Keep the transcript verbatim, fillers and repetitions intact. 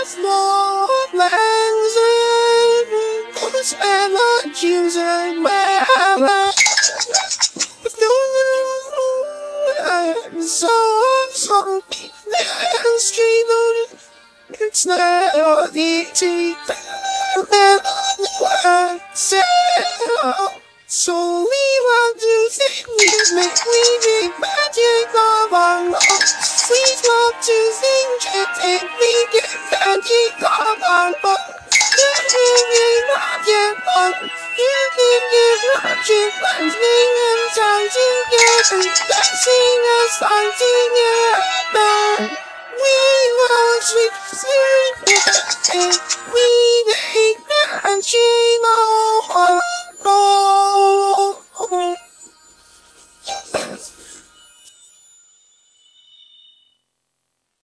more plans and what's ever choosing my I'm so funky and straight on it's not easy so we want to think we make we make magic of our love. Sweet love to think and we get magic of our love. You think it's not yet fun. You think it's not yet fun. Sing and sound together. Let's sing a song together. We want sweet sweet and we make magic of our love.